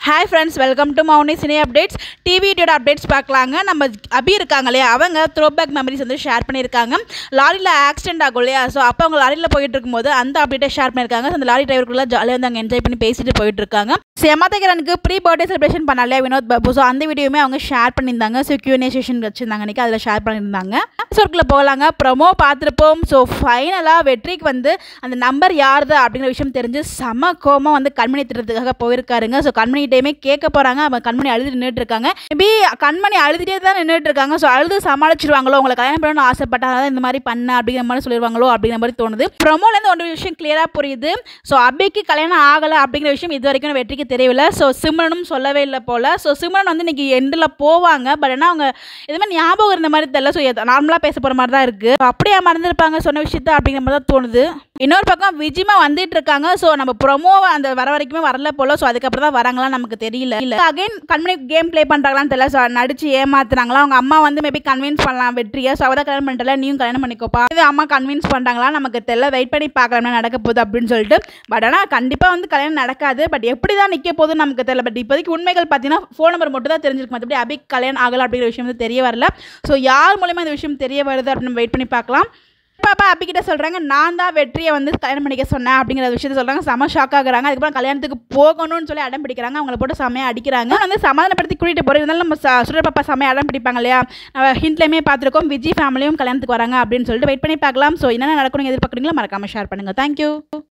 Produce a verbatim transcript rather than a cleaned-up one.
Hi friends, welcome to Mouni Cine Updates. T V டோட updates பார்க்கலாங்க. நம்ம அபி இருக்காங்க இல்லையா, அவங்க த்ரோபேக் மெமரிஸ் வந்து ஷேர் பண்ணியிருக்காங்க. லாரியில் ஆக்சிடென்ட் ஆகும் இல்லையா, ஸோ அப்போ அவங்க லாரியில் போயிட்டு இருக்கும்போது அந்த அப்டேட்டை ஷேர் பண்ணியிருக்காங்க. ஸோ அந்த லாரி டிரைவருக்குள்ள ஜாலியாக வந்து அங்கே என்ஜாய் பண்ணி பேசிட்டு போயிட்டு இருக்காங்க. செமத்தகரனுக்கு ப்ரீ பர்த்டே செலிப்ரேஷன் பண்ணாலே வினோத் பாபு, ஸோ அந்த வீடியோவுமே அவங்க ஷேர் பண்ணியிருந்தாங்க. ஸோ கியூஎன்ஏ செஷன் வச்சுருந்தாங்க அன்றைக்கி, அதில் ஷேர் பண்ணியிருந்தாங்க. சோர்க்கில் போகலாங்க. ப்ரொமோ பார்த்துருப்போம். ஸோ ஃபைனலாக வெற்றிக்கு வந்து அந்த நம்பர் யாருது அப்படிங்கிற விஷயம் தெரிஞ்சு செம கோமா வந்து கண்மணி திட்டத்துக்காக போயிருக்காருங்க. ஸோ கண்மணிகிட்டையுமே கேட்க போகிறாங்க. அவன் கண்மணி அழுது நின்றுட்டு இருக்காங்க. மேபி கண்மணி அழுதுகிட்டே தான் நின்றுட்டு இருக்காங்க. ஸோ அழுது சமாளிச்சிருவாங்களோ, உங்களை கல்யாணம் பண்ணணும்னு ஆசைப்பட்டாங்க இந்த மாதிரி பண்ண அப்படிங்கிற மாதிரி சொல்லிடுவாங்களோ அப்படிங்கிற மாதிரி தோணுது. ப்ரொமோலேருந்து ஒன்று விஷயம் கிளியராக புரியுது. ஸோ அபிக்கு கல்யாணம் ஆகலை அப்படிங்கிற விஷயம் இது வரைக்கும் வெற்றிக்கு தெரியவில்லை. ஸோ சிம்ரனும் சொல்லவே இல்லை போல். ஸோ சிம்ரன் வந்து இன்னைக்கு எண்டில் போவாங்க. பட் ஆனால் அவங்க இது மாதிரி ஞாபகம் இருந்த மாதிரி தெரியல. ஸோ நார்மலாக பேச போகிற மாதிரி தான் இருக்குது. அப்படியே மறந்துருப்பாங்க சொன்ன விஷயத்த அப்படிங்கிற மாதிரி தான் தோணுது. இன்னொரு பக்கம் விஜிமா வந்துட்டு இருக்காங்க. ஸோ நம்ம ப்ரொமோ அந்த வர வரைக்குமே வரல போல. ஸோ அதுக்கப்புறம் தான் வராங்களா நமக்கு தெரியல. இல்லை அகைன் கண்மணி கேம் ப்ளே பண்ணுறாங்களான்னு தெரியல. ஸோ நடிச்சு ஏமாத்துறாங்களா, அவங்க அம்மா வந்து மேபி கன்வின்ஸ் பண்ணலாம் வெற்றியை. ஸோ அவதான் கல்யாணம் பண்ணிட்டல, நீயும் கல்யாணம் பண்ணிக்கோப்பா, இது அம்மா கன்வின்ஸ் பண்ணுறாங்களா நமக்கு தெரியல. வெயிட் பண்ணி பார்க்கலாம் நடக்க போகுது அப்படின்னு சொல்லிட்டு. பட் ஆனால் கண்டிப்பாக வந்து கல்யாணம் நடக்காது. பட் எப்படி தான் நிற்க போகுதுன்னு நமக்கு தெரியல. பட் இப்போதைக்கு உண்மைகள் பார்த்தீங்கன்னா ஃபோன் நம்பர் மட்டும் தான் தெரிஞ்சிருக்கு. மற்றபடி அபி கல்யாணம் ஆகலை அப்படிங்கிற விஷயம் வந்து தெரிய வரல. ஸோ யார் மூலமா இந்த விஷயம் தெரிய வருது அப்படின்னு வெயிட் பண்ணி பார்க்கலாம். பாப்பா அப்பிக்கிட்ட சொல்கிறாங்க, நான் தான் வெற்றியை வந்து கல்யாணம் பண்ணிக்க சொன்னேன் அப்படிங்கிற விஷயத்த சொல்கிறாங்க. செம ஷாக் ஆகுறாங்க. அதுக்கப்புறம் கல்யாணத்துக்கு போகணும்னு சொல்லி அடம் பிடிக்கிறாங்க. அவங்கள போட்டு செமையாக அடிக்கிறாங்க. வந்து சமாதானப்படுத்தி கூட்டிகிட்டு போகிறது. இருந்தாலும் நம்ம சுடர் பாப்பா செமையாக அடம் பிடிப்பாங்க இல்லையா, நம்ம ஹிண்ட்லேயுமே பார்த்துருக்கோம். விஜய் ஃபேமிலியும் கல்யாணத்துக்கு வராங்க அப்படின்னு சொல்லிட்டு வெயிட் பண்ணி பார்க்கலாம். ஸோ என்னென்ன நடக்கணும் எதிர்பார்க்குறீங்களோ மறக்காமல் ஷேர் பண்ணுங்கள். தேங்க்யூ.